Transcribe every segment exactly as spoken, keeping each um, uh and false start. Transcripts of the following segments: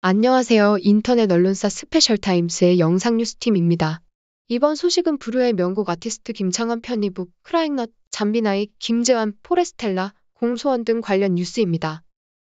안녕하세요. 인터넷 언론사 스페셜타임스의 영상뉴스팀입니다. 이번 소식은 부르의 명곡 아티스트 김창완 편입, 크라잉넛, 잠비나이, 김재환, 포레스텔라, 공소원 등 관련 뉴스입니다.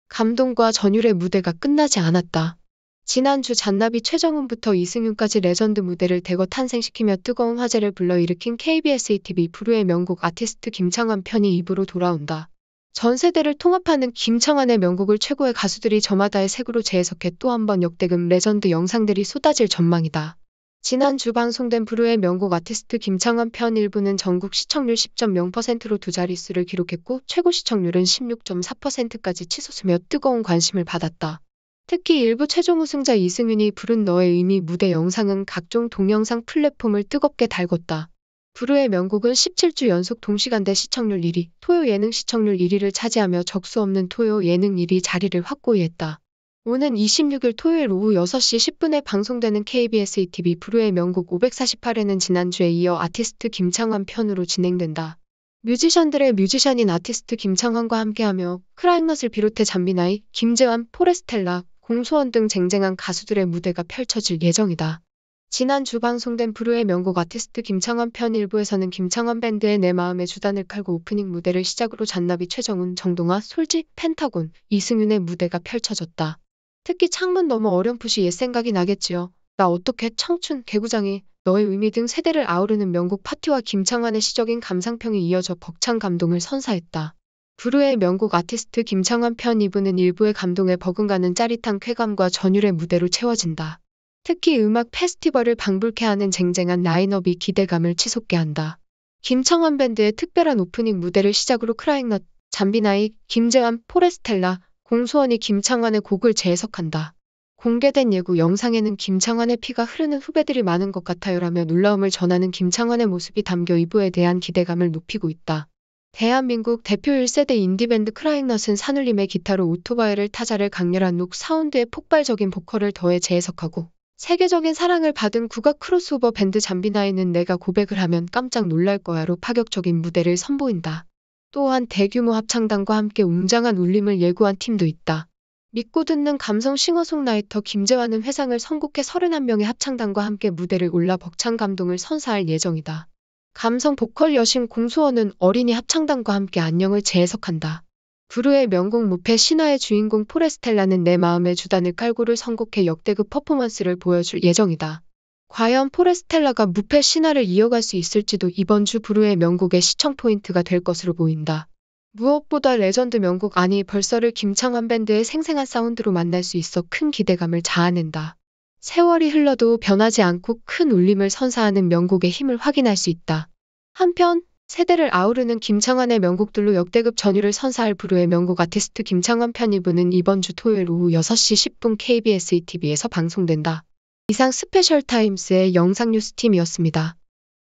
감동과 전율의 무대가 끝나지 않았다. 지난주 잔나비 최정훈부터 이승윤까지 레전드 무대를 대거 탄생시키며 뜨거운 화제를 불러일으킨 케이비에스 이티비 부르의 명곡 아티스트 김창완 편이 입으로 돌아온다. 전 세대를 통합하는 김창완의 명곡을 최고의 가수들이 저마다의 색으로 재해석해 또 한 번 역대급 레전드 영상들이 쏟아질 전망이다. 지난주 방송된 부르의 명곡 아티스트 김창완 편 일부는 전국 시청률 십 점 영 퍼센트로 두 자릿수를 기록했고 최고 시청률은 십육 점 사 퍼센트까지 치솟으며 뜨거운 관심을 받았다. 특히 일부 최종 우승자 이승윤이 부른 너의 의미 무대 영상은 각종 동영상 플랫폼을 뜨겁게 달궜다. 부르의 명곡은 십칠 주 연속 동시간대 시청률 일 위, 토요 예능 시청률 일 위를 차지하며 적수 없는 토요 예능 일 위 자리를 확고히 했다. 오는 이십육 일 토요일 오후 여섯 시 십 분에 방송되는 케이비에스 이티비 부르의 명곡 오백사십팔 회는 지난주에 이어 아티스트 김창완 편으로 진행된다. 뮤지션들의 뮤지션인 아티스트 김창완과 함께하며 크라잉넛을 비롯해 잠비나이, 김재환, 포레스텔라, 공소원 등 쟁쟁한 가수들의 무대가 펼쳐질 예정이다. 지난주 방송된 부르의 명곡 아티스트 김창완 편 일부에서는 김창완 밴드의 내 마음의 주단을 깔고 오프닝 무대를 시작으로 잔나비 최정훈, 정동아, 솔지, 펜타곤, 이승윤의 무대가 펼쳐졌다. 특히 창문 너머 어렴풋이 옛 생각이 나겠지요. 나 어떻게 청춘, 개구장이, 너의 의미 등 세대를 아우르는 명곡 파티와 김창완의 시적인 감상평이 이어져 벅찬 감동을 선사했다. 부르의 명곡 아티스트 김창완 편 이 부는 일부의 감동에 버금가는 짜릿한 쾌감과 전율의 무대로 채워진다. 특히 음악 페스티벌을 방불케 하는 쟁쟁한 라인업이 기대감을 치솟게 한다. 김창완 밴드의 특별한 오프닝 무대를 시작으로 크라잉넛, 잠비나이, 김재환, 포레스텔라, 공소원이 김창완의 곡을 재해석한다. 공개된 예고 영상에는 김창완의 피가 흐르는 후배들이 많은 것 같아요라며 놀라움을 전하는 김창완의 모습이 담겨 이 부에 대한 기대감을 높이고 있다. 대한민국 대표 일 세대 인디밴드 크라잉넛은 산울림의 기타로 오토바이를 타자를 강렬한 록 사운드에 폭발적인 보컬을 더해 재해석하고 세계적인 사랑을 받은 국악 크로스오버 밴드 잠비나이는 내가 고백을 하면 깜짝 놀랄 거야로 파격적인 무대를 선보인다. 또한 대규모 합창단과 함께 웅장한 울림을 예고한 팀도 있다. 믿고 듣는 감성 싱어송라이터 김재환은 회상을 선곡해 서른한 명의 합창단과 함께 무대를 올라 벅찬 감동을 선사할 예정이다. 감성 보컬 여신 공소원은 어린이 합창단과 함께 안녕을 재해석한다. 부르의 명곡 무패 신화의 주인공 포레스텔라는 내 마음의 주단을 깔고를 선곡해 역대급 퍼포먼스를 보여줄 예정이다. 과연 포레스텔라가 무패 신화를 이어갈 수 있을지도 이번 주 부르의 명곡의 시청 포인트가 될 것으로 보인다. 무엇보다 레전드 명곡 아니 벌써를 김창완 밴드의 생생한 사운드로 만날 수 있어 큰 기대감을 자아낸다. 세월이 흘러도 변하지 않고 큰 울림을 선사하는 명곡의 힘을 확인할 수 있다. 한편 세대를 아우르는 김창완의 명곡들로 역대급 전율을 선사할 부르의 명곡 아티스트 김창완 편 이 부는 이번 주 토요일 오후 여섯 시 십 분 케이비에스 이티비에서 방송된다. 이상 스페셜타임스의 영상뉴스팀이었습니다.